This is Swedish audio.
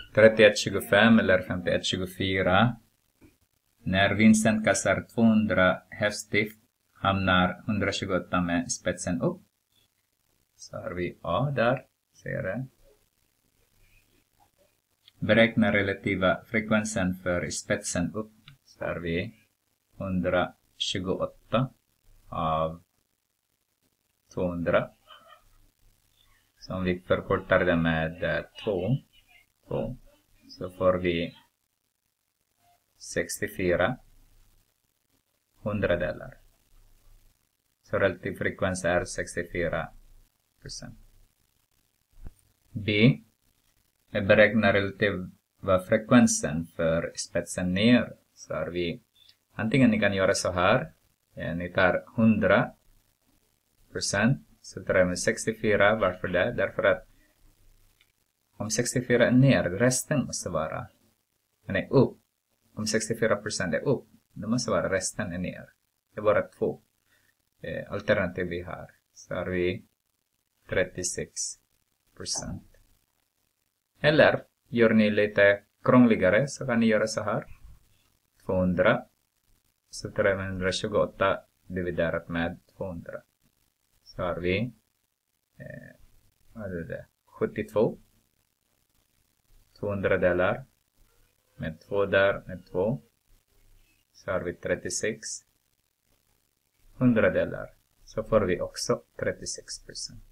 31,25 eller 51,24. När Vincent kastar 200 häftstift hamnar 128 med spetsen upp. Så har vi A där, ser det. Beräkna relativa frekvensen för spetsen upp. Så har vi 128 av 200. Så om vi förkortar det med 2, så får vi 64 hundradelar. Så relativ frekvens är 64%. B. Beräkna relativa frekvensen för spetsen ner. Så har vi, antingen ni kan göra så här. Ni tar 100%. Så tar jag med 64. Varför det? Därför att om 64 är ner, resten måste vara upp. Om 64% är upp, då måste vara resten är ner. Det är bara två alternativ vi har. Så har vi 36%. Eller gör ni lite krångligare så kan ni göra så här. 200. Så 328 dividerat med 200. Så har vi 72. 200 delar. Med 2 där, med 2. Så har vi 36. 100 delar. Så får vi också 36%.